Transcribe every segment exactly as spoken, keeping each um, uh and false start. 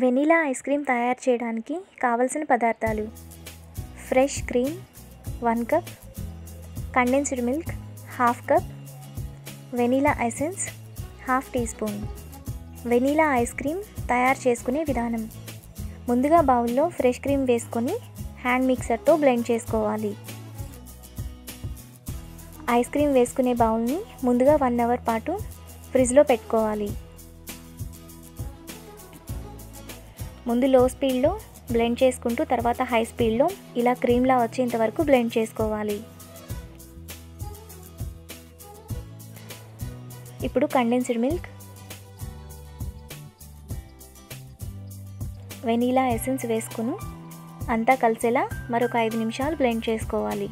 Vanilla ice cream తయారు చేయడానికి కావలసిన పదార్థాలు: fresh cream one cup, condensed milk half cup, vanilla essence half teaspoon. Vanilla ice cream తయారు చేసుకునే విధానం: ముందుగా బౌల్లో ఫ్రెష్ క్రీమ్ వేసుకొని హ్యాండ్ మిక్సర్తో బ్లెండ్ చేసుకోవాలి. ఐస్ క్రీమ్ వేసుకునే బౌల్ని ముందుగా వన్ అవర్ పాటు ఫ్రిడ్జ్లో పెట్టుకోవాలి. ముందు లో స్పీడ్లో బ్లెండ్ చేసుకుంటూ తర్వాత హై స్పీడ్లో ఇలా క్రీమ్లా వచ్చేంత వరకు బ్లెండ్ చేసుకోవాలి. ఇప్పుడు కండెన్స్డ్ మిల్క్, వెనీలా ఎసెన్స్ వేసుకుని అంతా కలిసేలా మరొక ఐదు నిమిషాలు బ్లెండ్ చేసుకోవాలి.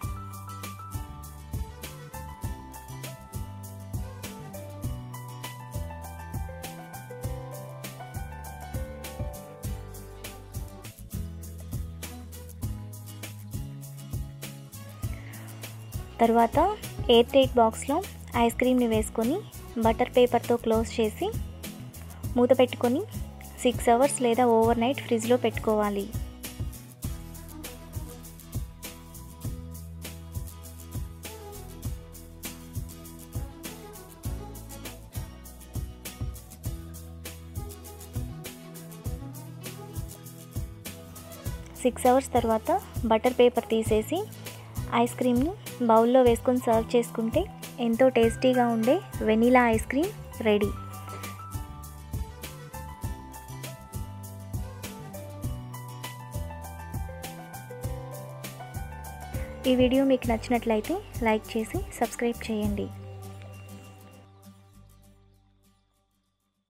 తర్వాత ఎయిర్ టైట్ బాక్స్లో ఐస్ క్రీమ్ని వేసుకొని బటర్ పేపర్తో క్లోజ్ చేసి మూత పెట్టుకొని సిక్స్ అవర్స్ లేదా ఓవర్ నైట్ ఫ్రిడ్జ్లో పెట్టుకోవాలి. సిక్స్ అవర్స్ తర్వాత బటర్ పేపర్ తీసేసి ఐస్ క్రీమ్ని బౌల్లో వేసుకొని సర్వ్ చేసుకుంటే ఎంతో టేస్టీగా ఉండే వెనిలా ఐస్ క్రీమ్ రెడీ. ఈ వీడియో మీకు నచ్చినట్లయితే లైక్ చేసి సబ్స్క్రైబ్ చేయండి.